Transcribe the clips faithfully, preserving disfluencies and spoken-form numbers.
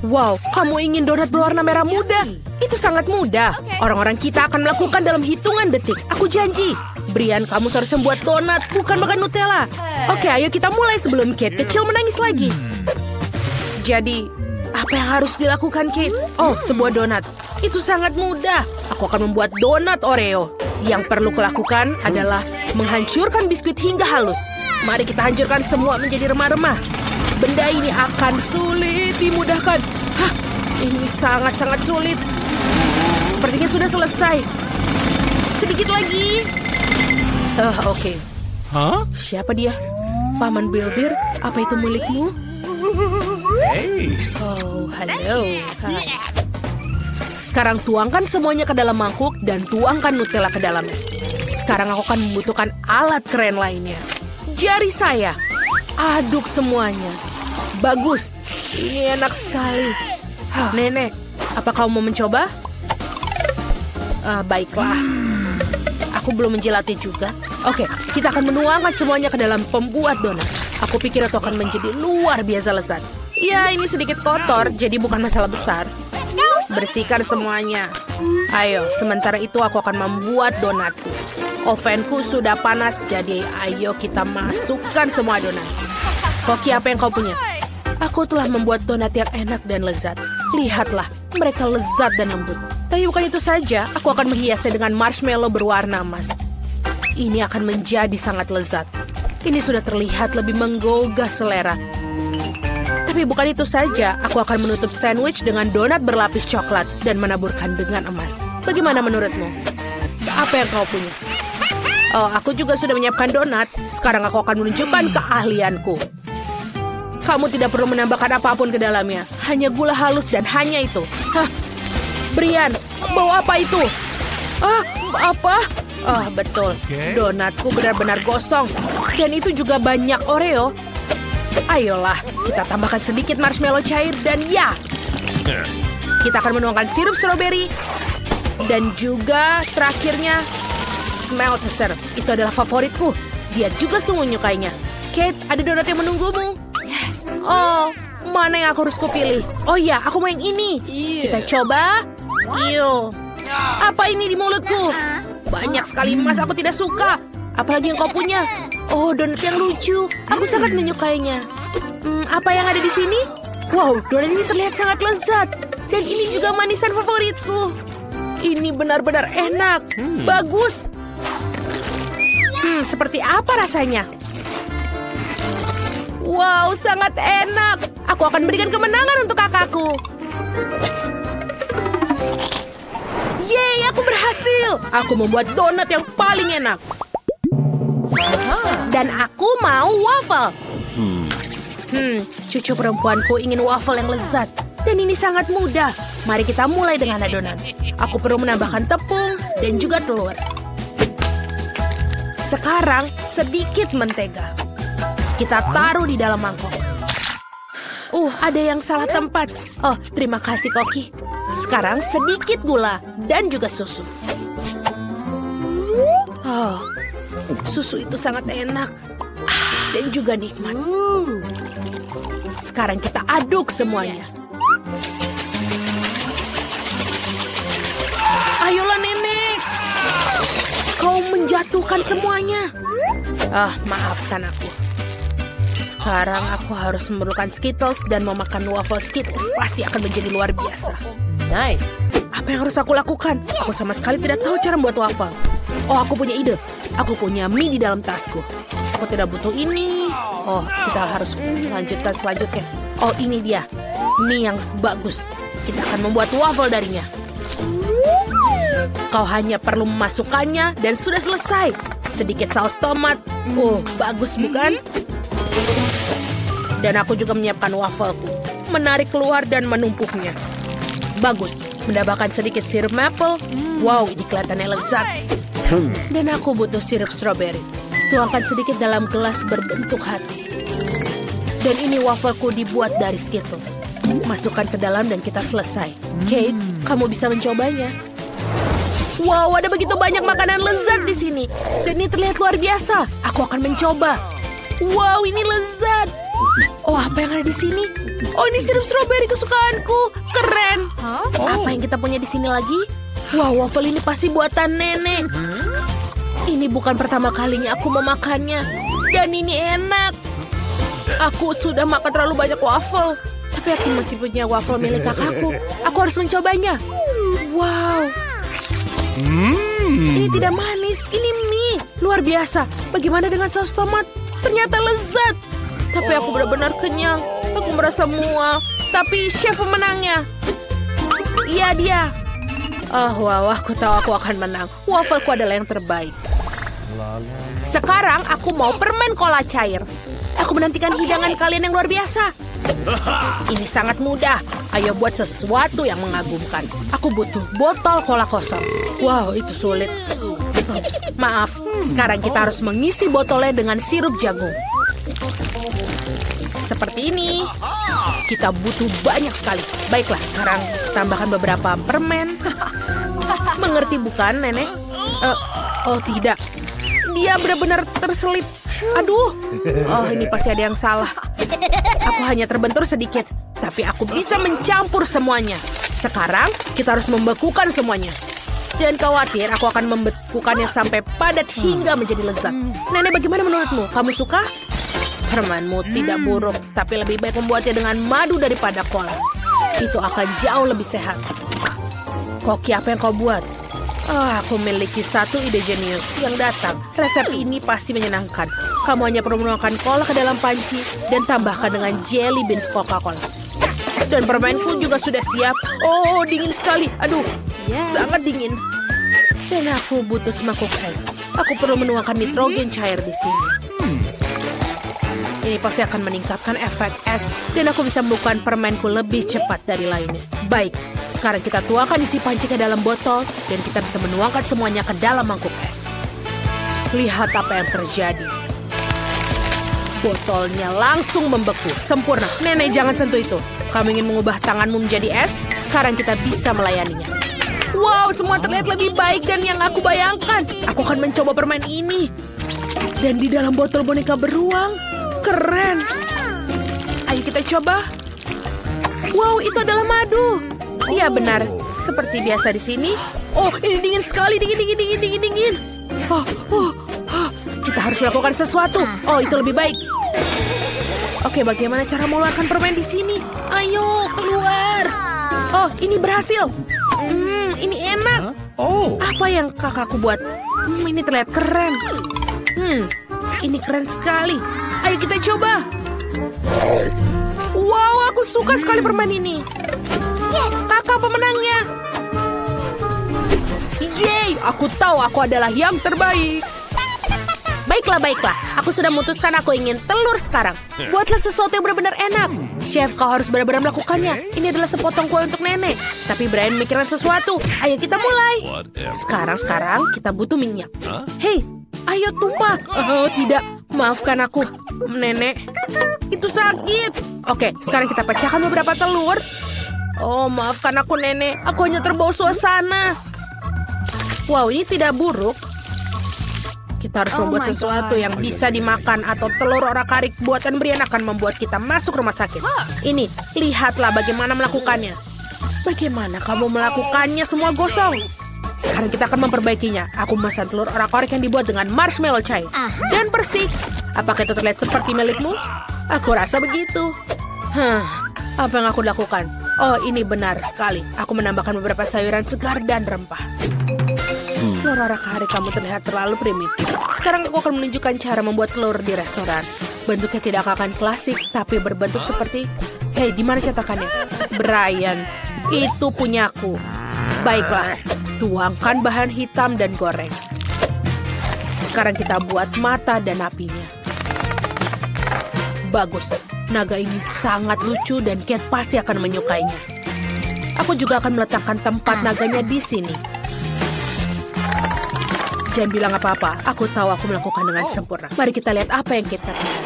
Wow, kamu ingin donat berwarna merah muda? Itu sangat mudah. Orang-orang kita akan melakukan dalam hitungan detik. Aku janji. Brian, kamu seharusnya membuat donat, bukan makan Nutella. Oke, ayo kita mulai sebelum Kate kecil menangis lagi. Jadi, apa yang harus dilakukan, Kate? Oh, sebuah donat. Itu sangat mudah. Aku akan membuat donat Oreo. Yang perlu kulakukan adalah menghancurkan biskuit hingga halus. Mari kita hancurkan semua menjadi remah-remah. Benda ini akan sulit dimudahkan. Hah, ini sangat-sangat sulit. Sepertinya sudah selesai. Sedikit lagi. Ah, uh, oke. Okay. Hah? Siapa dia? Paman Builder? Apa itu milikmu? Hey. Oh, halo. Hai. Sekarang tuangkan semuanya ke dalam mangkuk dan tuangkan Nutella ke dalamnya. Sekarang aku akan membutuhkan alat keren lainnya. Jari saya. Aduk semuanya. Bagus. Ini enak sekali. Nenek, apa kamu mau mencoba? Ah, baiklah. Aku belum menjilatnya juga. Oke, kita akan menuangkan semuanya ke dalam pembuat donat. Aku pikir itu akan menjadi luar biasa lezat. Ya, ini sedikit kotor, jadi bukan masalah besar. Bersihkan semuanya. Ayo, sementara itu aku akan membuat donatku. Ovenku sudah panas, jadi ayo kita masukkan semua donat. Koki, apa yang kau punya? Aku telah membuat donat yang enak dan lezat. Lihatlah, mereka lezat dan lembut. Tapi bukan itu saja, aku akan menghiasnya dengan marshmallow berwarna emas. Ini akan menjadi sangat lezat. Ini sudah terlihat lebih menggugah selera. Tapi bukan itu saja, aku akan menutup sandwich dengan donat berlapis coklat dan menaburkan dengan emas. Bagaimana menurutmu? Apa yang kau punya? Oh, aku juga sudah menyiapkan donat. Sekarang aku akan menunjukkan keahlianku. Kamu tidak perlu menambahkan apapun ke dalamnya. Hanya gula halus dan hanya itu. Hah? Brian, bawa apa itu? Ah, apa? Oh, betul. Donatku benar-benar gosong. Dan itu juga banyak Oreo. Ayolah, kita tambahkan sedikit marshmallow cair dan ya. Kita akan menuangkan sirup stroberi. Dan juga terakhirnya, Smeltezer. Itu adalah favoritku. Dia juga sungguh menyukainya. Kate, ada donat yang menunggumu. Yes. Oh, mana yang aku harus kupilih? Oh ya, aku mau yang ini. Ew. Kita coba. Iyo. Apa ini di mulutku? Banyak sekali emas, aku tidak suka. Apalagi yang kau punya? Oh, donat yang lucu. Aku sangat menyukainya. Hmm, apa yang ada di sini? Wow, donat ini terlihat sangat lezat. Dan ini juga manisan favoritku. Ini benar-benar enak. Hmm. Bagus. Hmm, seperti apa rasanya? Wow, sangat enak. Aku akan berikan kemenangan untuk kakakku. Yeay, aku berhasil. Aku membuat donat yang paling enak. Dan aku mau waffle. Hmm. Hmm, cucu perempuanku ingin waffle yang lezat. Dan ini sangat mudah. Mari kita mulai dengan adonan. Aku perlu menambahkan tepung dan juga telur. Sekarang sedikit mentega. Kita taruh di dalam mangkok. Uh, ada yang salah tempat. Oh, terima kasih, Koki. Sekarang sedikit gula dan juga susu. Oh, susu itu sangat enak dan juga nikmat. Sekarang kita aduk semuanya. Ayolah, Nenek. Kau menjatuhkan semuanya. Ah, maafkan aku. Sekarang aku harus memerlukan Skittles dan memakan waffle Skittles. Pasti akan menjadi luar biasa. Nice. Apa yang harus aku lakukan? Aku sama sekali tidak tahu cara membuat waffle. Oh, aku punya ide. Aku punya mie di dalam tasku. Aku tidak butuh ini. Oh, kita harus lanjutkan selanjutnya. Oh, ini dia. Mie yang bagus. Kita akan membuat waffle darinya. Kau hanya perlu memasukkannya dan sudah selesai. Sedikit saus tomat. Oh, bagus bukan? Dan aku juga menyiapkan waffleku. Menarik keluar dan menumpuknya. Bagus. Menambahkan sedikit sirup maple. Wow, ini kelihatannya lezat. Dan aku butuh sirup strawberry. Tuangkan sedikit dalam gelas berbentuk hati. Dan ini waffleku dibuat dari Skittles. Masukkan ke dalam dan kita selesai. Kate, kamu bisa mencobanya. Wow, ada begitu banyak makanan lezat di sini. Dan ini terlihat luar biasa. Aku akan mencoba. Wow, ini lezat. Oh, apa yang ada di sini? Oh, ini sirup stroberi kesukaanku. Keren. Apa yang kita punya di sini lagi? Wow, waffle ini pasti buatan nenek. Ini bukan pertama kalinya aku memakannya. Dan ini enak. Aku sudah makan terlalu banyak waffle. Tapi aku masih punya waffle milik kakakku. Aku harus mencobanya. Wow. Hmm. Ini tidak manis, ini mie. Luar biasa. Bagaimana dengan saus tomat? Ternyata lezat. Tapi aku benar-benar kenyang. Aku merasa mual. Tapi chef pemenangnya. Iya dia. Oh wow, aku tahu aku akan menang. Waffleku adalah yang terbaik. Sekarang aku mau permen cola cair. Aku menantikan hidangan kalian yang luar biasa. Ini sangat mudah. Ayo buat sesuatu yang mengagumkan. Aku butuh botol cola kosong. Wow, itu sulit. Ups, maaf, sekarang kita harus mengisi botolnya dengan sirup jagung. Seperti ini. Kita butuh banyak sekali. Baiklah, sekarang tambahkan beberapa permen. Mengerti bukan, Nenek? Uh, oh, tidak. Dia benar-benar terselip. Aduh. Oh, ini pasti ada yang salah. Aku hanya terbentur sedikit. Tapi aku bisa mencampur semuanya. Sekarang, kita harus membekukan semuanya. Jangan khawatir, aku akan membekukannya sampai padat hingga menjadi lezat. Nenek, bagaimana menurutmu? Kamu suka? Permenmu tidak buruk, tapi lebih baik membuatnya dengan madu daripada cola. Itu akan jauh lebih sehat. Koki, apa yang kau buat? Oh, aku memiliki satu ide jenius yang datang. Resep ini pasti menyenangkan. Kamu hanya perlu menuangkan cola ke dalam panci dan tambahkan dengan jelly beans Coca-Cola. Dan permenku juga sudah siap. Oh, dingin sekali. Aduh, sangat dingin. Dan aku butuh semangkuk es. Aku perlu menuangkan nitrogen cair di sini. Ini pasti akan meningkatkan efek es. Dan aku bisa membuka permenku lebih cepat dari lainnya. Baik, sekarang kita tuangkan isi panci ke dalam botol. Dan kita bisa menuangkan semuanya ke dalam mangkuk es. Lihat apa yang terjadi. Botolnya langsung membeku. Sempurna. Nenek, jangan sentuh itu. Kamu ingin mengubah tanganmu menjadi es? Sekarang kita bisa melayaninya. Wow, semua terlihat lebih baik dan yang aku bayangkan. Aku akan mencoba permen ini. Dan di dalam botol boneka beruang. Keren. Ayo kita coba. Wow, itu adalah madu. Iya benar, seperti biasa di sini. Oh, ini dingin sekali, dingin, dingin, dingin, dingin, dingin. Oh, oh, oh. Kita harus melakukan sesuatu. Oh, itu lebih baik. Oke, bagaimana cara mengeluarkan permen di sini? Ayo, keluar. Oh, ini berhasil. Hmm, ini enak. Oh. Apa yang kakakku buat? Hmm, ini terlihat keren. Hmm, ini keren sekali. Ayo kita coba. Wow, aku suka sekali permen ini. Kakak pemenangnya. Yeay, aku tahu aku adalah yang terbaik. Baiklah, baiklah. Aku sudah memutuskan aku ingin telur sekarang. Buatlah sesuatu yang benar-benar enak. Chef, kau harus benar-benar melakukannya. Ini adalah sepotong kue untuk nenek. Tapi Brian memikirkan sesuatu. Ayo kita mulai. Sekarang-sekarang kita butuh minyak. Hei, ayo tumpah. Oh, tidak. Maafkan aku, nenek. Itu sakit. Oke, sekarang kita pecahkan beberapa telur. Oh, maafkan aku, nenek. Aku hanya terbawa suasana. Wow, ini tidak buruk. Kita harus membuat sesuatu yang bisa dimakan atau telur orak-arik buatan Brian akan membuat kita masuk rumah sakit. Ini, lihatlah bagaimana melakukannya. Bagaimana kamu melakukannya semua gosong? Sekarang kita akan memperbaikinya. Aku memesan telur orak-arik yang dibuat dengan marshmallow cair. Dan bersih. Apakah itu terlihat seperti milikmu? Aku rasa begitu. Hah, apa yang aku lakukan? Oh, ini benar sekali. Aku menambahkan beberapa sayuran segar dan rempah. Telur orak-arik kamu terlihat terlalu primitif. Sekarang aku akan menunjukkan cara membuat telur di restoran. Bentuknya tidak akan klasik, tapi berbentuk seperti... Hei, di mana cetakannya? Brian, itu punyaku. Baiklah, tuangkan bahan hitam dan goreng. Sekarang kita buat mata dan apinya. Bagus, naga ini sangat lucu dan Kate pasti akan menyukainya. Aku juga akan meletakkan tempat naganya di sini. Jangan bilang apa-apa, aku tahu aku melakukan dengan sempurna. Mari kita lihat apa yang kita katakan.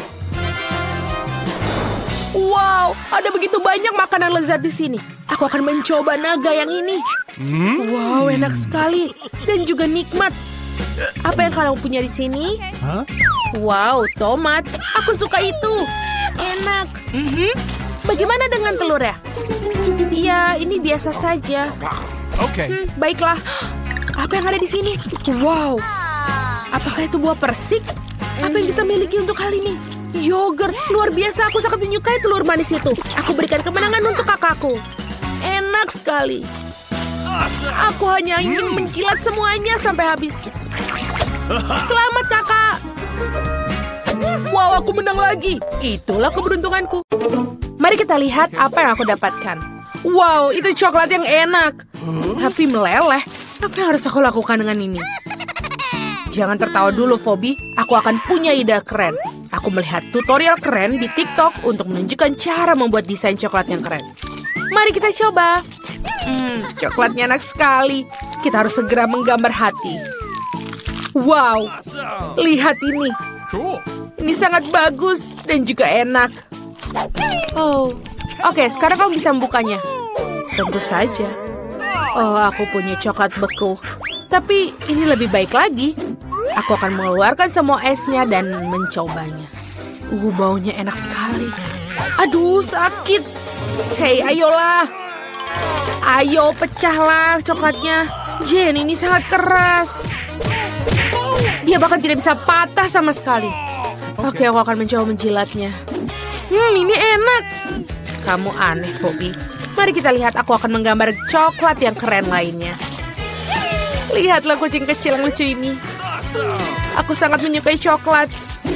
Wow, ada begitu banyak makanan lezat di sini. Aku akan mencoba naga yang ini. Wow, enak sekali. Dan juga nikmat. Apa yang kamu punya di sini? Huh? Wow, tomat. Aku suka itu. Enak. Mm-hmm. Bagaimana dengan telurnya? Ya, ini biasa saja. Okay. Hmm, baiklah. Apa yang ada di sini? Wow. Apakah itu buah persik? Apa yang kita miliki untuk hal ini? Yogurt. Luar biasa. Aku sangat menyukai telur manis itu. Aku berikan kemenangan untuk kakakku. Enak sekali. Aku hanya ingin menjilat semuanya sampai habis. Selamat, kakak. Wow, aku menang lagi. Itulah keberuntunganku. Mari kita lihat apa yang aku dapatkan. Wow, itu coklat yang enak. Tapi meleleh. Apa yang harus aku lakukan dengan ini? Jangan tertawa dulu, Phoebe. Aku akan punya ide keren. Aku melihat tutorial keren di TikTok untuk menunjukkan cara membuat desain coklat yang keren. Mari kita coba. Hmm, coklatnya enak sekali. Kita harus segera menggambar hati. Wow, lihat ini. Cool. Ini sangat bagus dan juga enak. Oh, oke, sekarang kamu bisa membukanya. Tentu saja. Oh, aku punya coklat beku. Tapi ini lebih baik lagi. Aku akan mengeluarkan semua esnya dan mencobanya. Uh, baunya enak sekali. Aduh, sakit. Hei, ayolah. Ayo, pecahlah coklatnya. Jen, ini sangat keras. Dia bahkan tidak bisa patah sama sekali. Oke, aku akan mencoba menjilatnya. Hmm, ini enak. Kamu aneh, Phoebe. Mari kita lihat, aku akan menggambar coklat yang keren lainnya. Lihatlah kucing kecil yang lucu ini. Aku sangat menyukai coklat.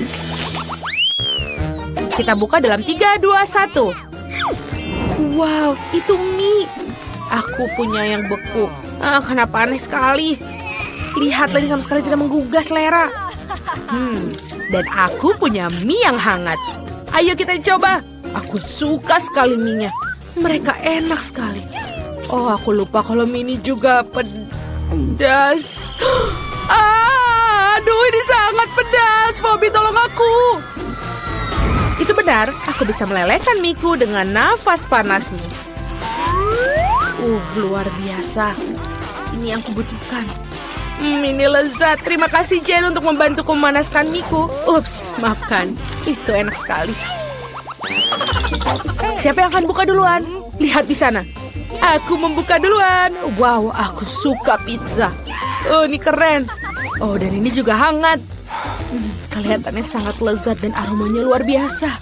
Kita buka dalam tiga, dua, satu. Wow, itu mie. Aku punya yang beku. Ah, kenapa aneh sekali. Lihatlah, ini sama sekali tidak menggugah selera. Hmm, dan aku punya mie yang hangat. Ayo kita coba. Aku suka sekali mie-nya. Mereka enak sekali. Oh, aku lupa kalau mie ini juga pedas. Ah, aduh, ini sangat pedas. Phoebe, tolong aku. Itu benar, aku bisa melelehkan mie-ku dengan nafas panasnya. Uh, luar biasa. Ini yang kubutuhkan. Hmm, ini lezat. Terima kasih, Jen, untuk membantuku memanaskan mie-ku. Ups, maafkan. Itu enak sekali. Siapa yang akan buka duluan? Lihat di sana. Aku membuka duluan. Wow, aku suka pizza. Oh, ini keren. Oh, dan ini juga hangat. Hmm, kelihatannya sangat lezat dan aromanya luar biasa.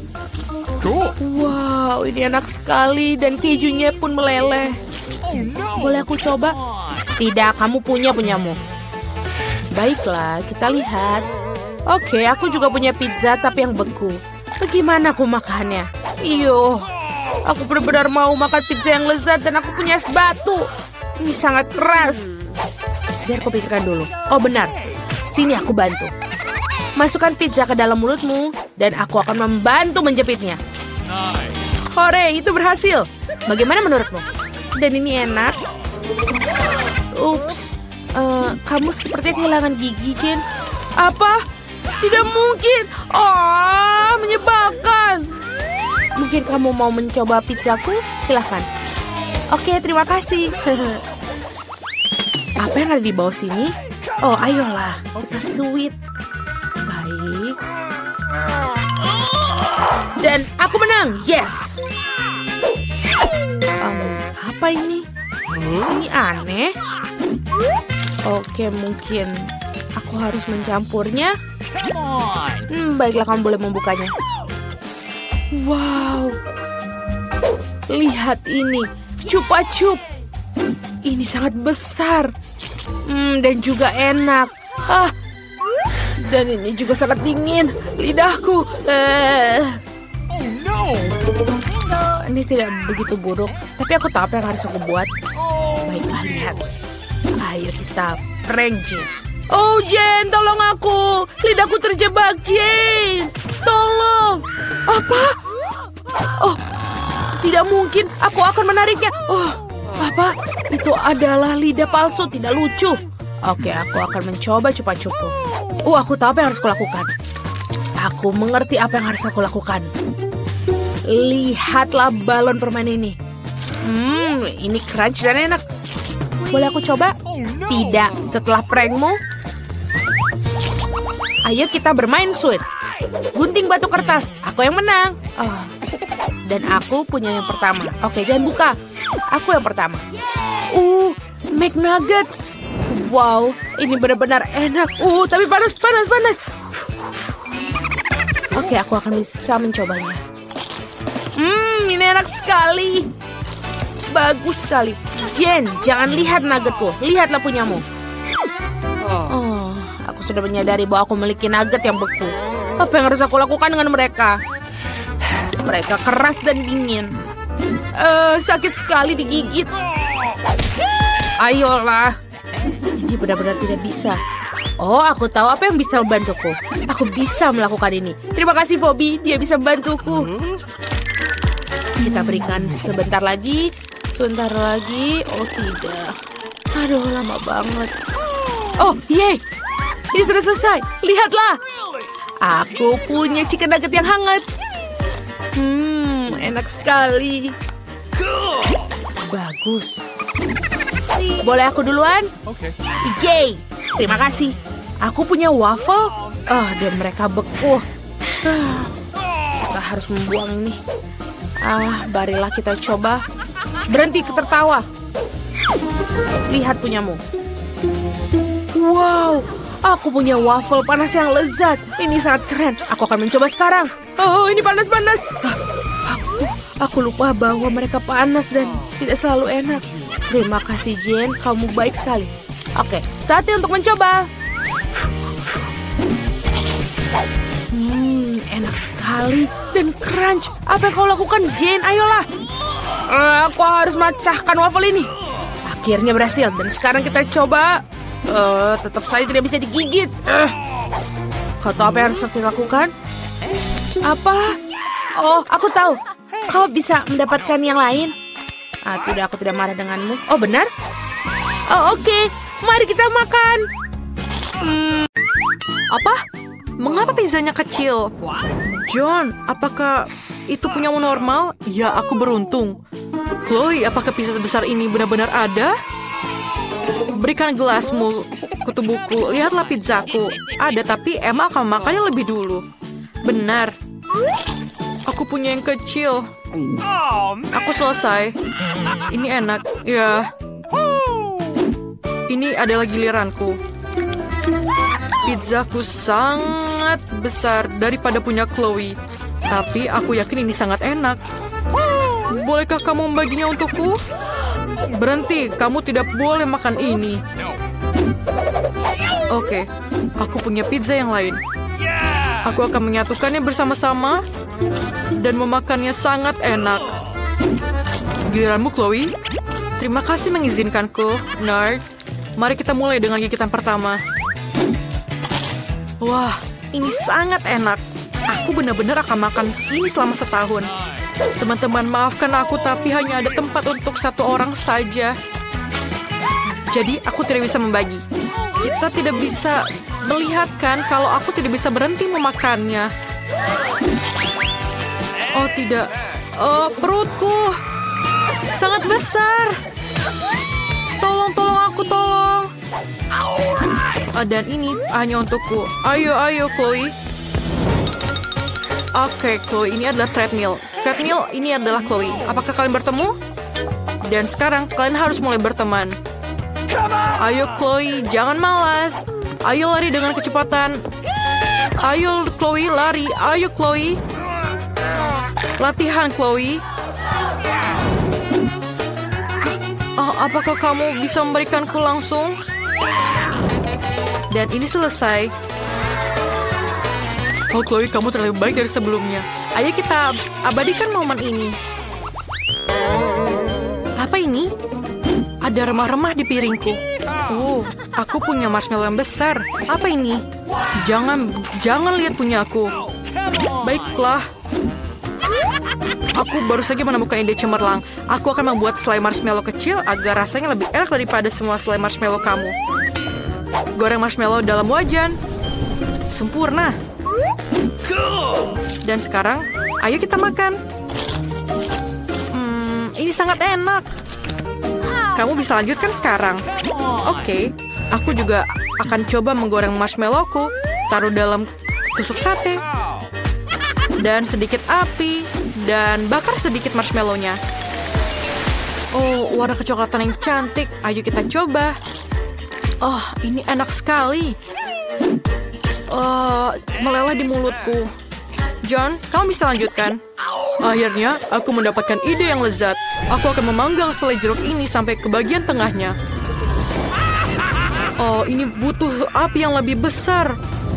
Wow, ini enak sekali dan kejunya pun meleleh. Boleh aku coba? Tidak, kamu punya punyamu. Baiklah, kita lihat. Oke, aku juga punya pizza tapi yang beku. Bagaimana aku makannya? Iyo, aku benar-benar mau makan pizza yang lezat dan aku punya es batu. Ini sangat keras. Biar aku pikirkan dulu. Oh benar, sini aku bantu. Masukkan pizza ke dalam mulutmu dan aku akan membantu menjepitnya. Hore, itu berhasil. Bagaimana menurutmu? Dan ini enak. Ups, uh, kamu sepertinya kehilangan gigi, Jen. Apa? Tidak mungkin. Oh, menyebalkan. Mungkin kamu mau mencoba pizzaku? Silahkan. Oke, terima kasih. Apa yang ada di bawah sini? Oh, ayolah. Kita sweet. Baik. Dan aku menang. Yes. Um, apa ini? Ini aneh. Oke, mungkin aku harus mencampurnya. Hmm, baiklah, kamu boleh membukanya. Wow. Lihat ini. Chupa Chup. Ini sangat besar. Hmm, dan juga enak. Ah. Dan ini juga sangat dingin. Lidahku. Eh. Ini tidak begitu buruk. Tapi aku tahu apa yang harus aku buat. Baiklah, lihat. Ayo kita prank Jen. Oh, Jen, tolong aku. Lidahku terjebak, Jen. Tolong. Apa? Oh, tidak mungkin. Aku akan menariknya. Oh, apa? Itu adalah lidah palsu. Tidak lucu. Oke, aku akan mencoba cupa-cupu. Oh, aku tahu apa yang harus kulakukan. Aku mengerti apa yang harus aku lakukan. Lihatlah balon permen ini. Hmm, ini crunch dan enak. Boleh aku coba? Tidak, setelah prankmu. Ayo kita bermain sweet. Gunting batu kertas. Aku yang menang. Oh. Dan aku punya yang pertama. Oke, jangan buka. Aku yang pertama. Uh, McNuggets. Wow, ini benar-benar enak. Uh, tapi panas, panas, panas. Oke, aku akan bisa mencobanya. Hmm, ini enak sekali. Bagus sekali. Jen, jangan lihat nuggetku. Lihatlah punyamu. Oh, aku sudah menyadari bahwa aku memiliki nugget yang beku. Apa yang harus aku lakukan dengan mereka? Mereka keras dan dingin. Uh, sakit sekali digigit. Ayolah. Ini benar-benar tidak bisa. Oh, aku tahu apa yang bisa membantuku. Aku bisa melakukan ini. Terima kasih, Bobby. Dia bisa membantuku. Kita berikan sebentar lagi. Sebentar lagi. Oh, tidak. Aduh, lama banget. Oh, yeay. Ini sudah selesai. Lihatlah. Aku punya chicken nugget yang hangat. Hmm, enak sekali. Bagus. Boleh aku duluan? Oke. Yeay. Terima kasih. Aku punya waffle. Oh, dan mereka beku. Ah, kita harus membuang ini. Ah, marilah kita coba. Berhenti tertawa. Lihat punyamu. Wow, aku punya waffle panas yang lezat. Ini sangat keren. Aku akan mencoba sekarang. Oh, ini panas-panas. Aku, aku lupa bahwa mereka panas dan tidak selalu enak. Terima kasih, Jen. Kamu baik sekali. Oke, saatnya untuk mencoba. Hmm, enak sekali dan crunch. Apa yang kau lakukan, Jen? Ayolah. Uh, aku harus memecahkan waffle ini. Akhirnya berhasil. Dan sekarang kita coba. Uh, tetap saja tidak bisa digigit. Uh. Kau tahu apa yang harus kita lakukan? Apa? Oh, aku tahu. Kau bisa mendapatkan yang lain. Ah, tidak, aku tidak marah denganmu. Oh, benar? Oh, oke. Okay. Mari kita makan. Hmm, apa? Mengapa pizzanya kecil? John, apakah itu punyamu normal? Ya, aku beruntung. Chloe, apakah pizza sebesar ini benar-benar ada? Berikan gelasmu ke tubuhku. Lihatlah pizzaku. Ada, tapi Emma akan makannya lebih dulu. Benar. Aku punya yang kecil. Aku selesai. Ini enak. Ya. Ini adalah giliranku. Pizzaku sangat besar daripada punya Chloe. Tapi aku yakin ini sangat enak. Bolehkah kamu membaginya untukku? Berhenti, kamu tidak boleh makan ini. Oke, aku punya pizza yang lain. Aku akan menyatukannya bersama-sama dan memakannya sangat enak. Giliranmu, Chloe. Terima kasih mengizinkanku, nerd. Mari kita mulai dengan gigitan pertama. Wah, ini sangat enak. Aku benar-benar akan makan ini selama setahun. Teman-teman, maafkan aku, tapi hanya ada tempat untuk satu orang saja. Jadi, aku tidak bisa membagi. Kita tidak bisa melihatkan kalau aku tidak bisa berhenti memakannya. Oh, tidak. Oh, perutku. Sangat besar. Tolong, tolong aku, tolong. Oh, dan ini hanya untukku. Ayo, ayo, Chloe. Oke, okay, Chloe, ini adalah treadmill. Treadmill, ini adalah Chloe. Apakah kalian bertemu? Dan sekarang kalian harus mulai berteman. Ayo, Chloe, jangan malas. Ayo lari dengan kecepatan. Ayo, Chloe, lari. Ayo, Chloe. Latihan, Chloe. Oh, apakah kamu bisa memberikanku langsung? Dan ini selesai. Oh, Chloe, kamu terlalu baik dari sebelumnya. Ayo kita abadikan momen ini. Apa ini? Ada remah-remah di piringku. Oh, aku punya marshmallow yang besar. Apa ini? Jangan, jangan lihat punya aku. Baiklah. Aku baru saja menemukan ide cemerlang. Aku akan membuat selai marshmallow kecil agar rasanya lebih enak daripada semua selai marshmallow kamu. Goreng marshmallow dalam wajan. Sempurna. Dan sekarang, ayo kita makan. Hmm, ini sangat enak. Kamu bisa lanjutkan sekarang. Oke, okay, aku juga akan coba menggoreng marshmallowku. taruh dalam tusuk sate. Dan sedikit api. Dan bakar sedikit marshmallow-nya. Oh, warna kecoklatan yang cantik. Ayo kita coba. Oh, ini enak sekali. Oh, meleleh di mulutku. John, kamu bisa lanjutkan? Akhirnya, aku mendapatkan ide yang lezat. Aku akan memanggang selai jeruk ini sampai ke bagian tengahnya. Oh, ini butuh api yang lebih besar.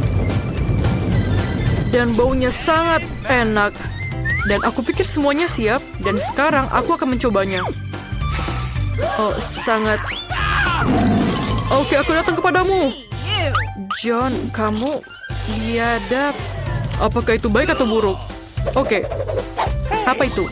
Dan baunya sangat enak. Dan aku pikir semuanya siap. Dan sekarang aku akan mencobanya. Oh, sangat... Oke, aku datang kepadamu. John, kamu biadab. Apakah itu baik atau buruk? Oke. Apa itu?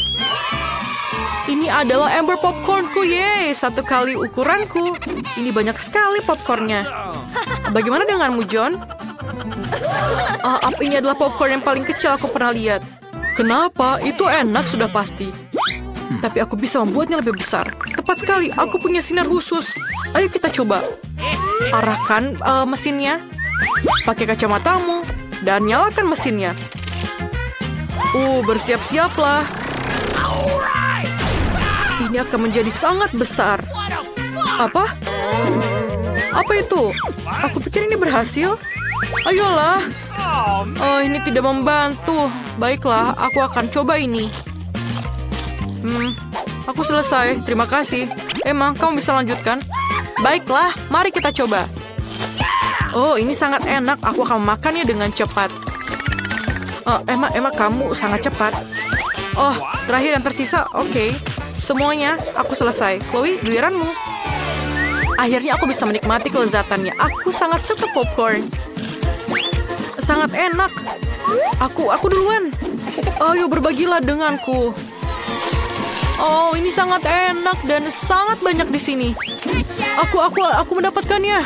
Ini adalah ember popcornku, yeay. Satu kali ukuranku. Ini banyak sekali popcornnya. Bagaimana denganmu, John? Uh, ini adalah popcorn yang paling kecil aku pernah lihat. Kenapa? Itu enak sudah pasti. Tapi aku bisa membuatnya lebih besar. Tepat sekali, aku punya sinar khusus. Ayo kita coba. Arahkan uh, mesinnya. Pakai kacamatamu. Dan nyalakan mesinnya. Uh, bersiap-siaplah. Ini akan menjadi sangat besar. Apa? Apa itu? Aku pikir ini berhasil. Ayolah. Oh, ini tidak membantu. Baiklah, aku akan coba ini. Hmm, aku selesai. Terima kasih. Emang, kamu bisa lanjutkan? Baiklah, mari kita coba. Oh, ini sangat enak. Aku akan memakannya dengan cepat. Oh, Emma, Emma, kamu sangat cepat. Oh, terakhir yang tersisa. Oke, okay. Semuanya aku selesai. Chloe, giliranmu. Akhirnya aku bisa menikmati kelezatannya. Aku sangat suka popcorn. Sangat enak. Aku, aku duluan. Ayo berbagilah denganku. Oh, ini sangat enak dan sangat banyak di sini. Aku, aku, aku mendapatkannya.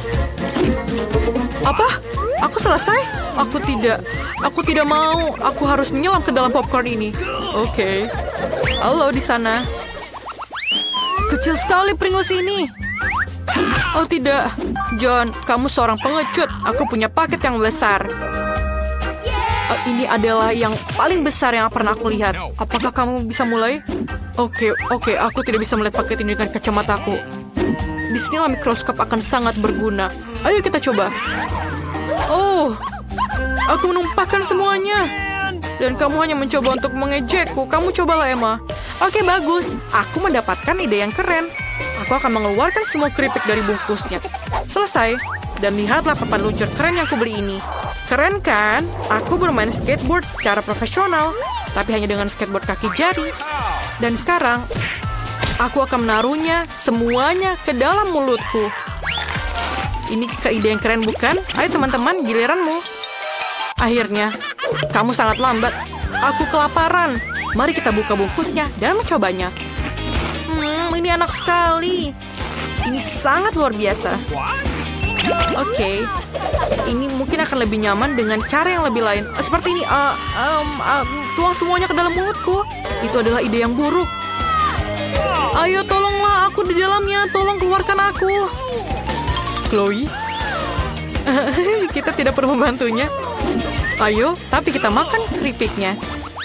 Apa? Aku selesai? Aku tidak. Aku tidak mau. Aku harus menyelam ke dalam popcorn ini. Oke. Okay. Halo di sana. Kecil sekali Pringles ini. Oh tidak. John, kamu seorang pengecut. Aku punya paket yang besar. Oh, ini adalah yang paling besar yang pernah aku lihat. Apakah kamu bisa mulai? Oke, okay, oke. Okay. Aku tidak bisa melihat paket ini dengan kacamataku. Disinilah mikroskop akan sangat berguna. Ayo kita coba. Oh, aku menumpahkan semuanya. Dan kamu hanya mencoba untuk mengejekku. Kamu cobalah, Emma. Oke, bagus. Aku mendapatkan ide yang keren. Aku akan mengeluarkan semua keripik dari bungkusnya. Selesai. Dan lihatlah papan luncur keren yang kubeli ini. Keren kan? Aku bermain skateboard secara profesional. Tapi hanya dengan skateboard kaki jari. Dan sekarang, aku akan menaruhnya semuanya ke dalam mulutku. Ini ide yang keren bukan? Ayo teman-teman, giliranmu. Akhirnya, kamu sangat lambat. Aku kelaparan. Mari kita buka bungkusnya dan mencobanya. Hmm, ini enak sekali. Ini sangat luar biasa. Oke, okay. Ini mungkin akan lebih nyaman dengan cara yang lebih lain. Seperti ini, uh, um, uh, tuang semuanya ke dalam mulutku. Itu adalah ide yang buruk. Ayo tolonglah aku di dalamnya. Tolong keluarkan aku. Chloe, kita tidak perlu membantunya. Ayo, tapi kita makan keripiknya.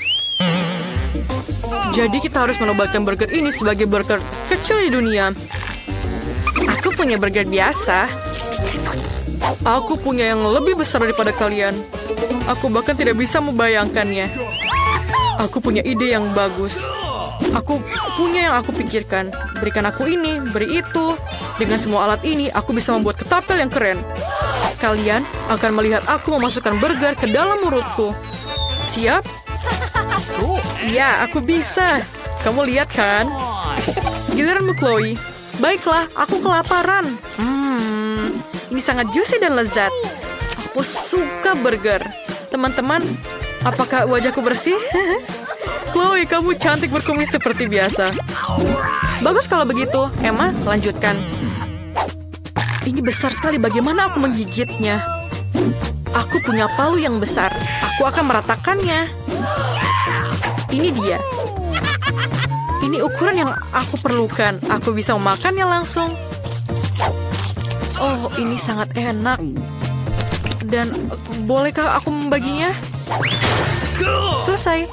Jadi kita harus menobatkan burger ini sebagai burger kecil di dunia. Aku punya burger biasa. Aku punya yang lebih besar daripada kalian. Aku bahkan tidak bisa membayangkannya. Aku punya ide yang bagus. Aku punya yang aku pikirkan. Berikan aku ini, beri itu. Dengan semua alat ini, aku bisa membuat ketapel yang keren. Kalian akan melihat aku memasukkan burger ke dalam mulutku. Siap? Ya, aku bisa. Kamu lihat kan? Giliranmu, Chloe. Baiklah, aku kelaparan. Hmm, ini sangat juicy dan lezat. Aku suka burger. Teman-teman, apakah wajahku bersih? Chloe, kamu cantik berkumis seperti biasa. Bagus kalau begitu. Emma, lanjutkan. Ini besar sekali. Bagaimana aku menggigitnya? Aku punya palu yang besar. Aku akan meratakannya. Ini dia. Ini ukuran yang aku perlukan. Aku bisa memakannya langsung. Oh, ini sangat enak. Dan uh, bolehkah aku membaginya? Selesai.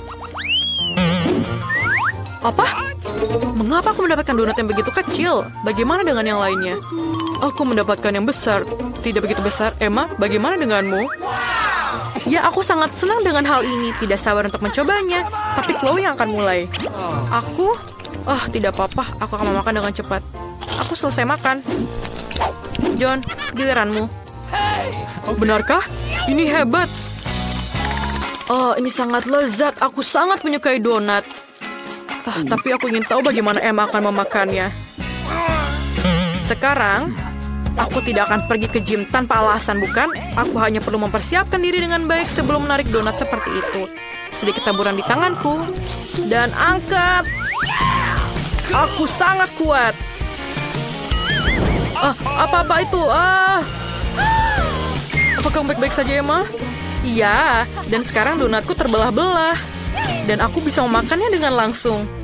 Apa? Mengapa aku mendapatkan donat yang begitu kecil? Bagaimana dengan yang lainnya? Aku mendapatkan yang besar. Tidak begitu besar. Emma, bagaimana denganmu? Ya, aku sangat senang dengan hal ini. Tidak sabar untuk mencobanya. Tapi Chloe yang akan mulai. Aku? Oh, tidak apa-apa. Aku akan memakan dengan cepat. Aku selesai makan. John, giliranmu. Benarkah? Ini hebat. Oh, ini sangat lezat. Aku sangat menyukai donat. Ah, tapi aku ingin tahu bagaimana Emma akan memakannya. Sekarang, aku tidak akan pergi ke gym tanpa alasan, bukan? Aku hanya perlu mempersiapkan diri dengan baik sebelum menarik donat seperti itu. Sedikit taburan di tanganku. Dan angkat. Aku sangat kuat. Ah, apa-apa itu? Ah. Apakah kamu baik-baik saja, Emma? Iya, dan sekarang donatku terbelah-belah. Dan aku bisa memakannya dengan langsung.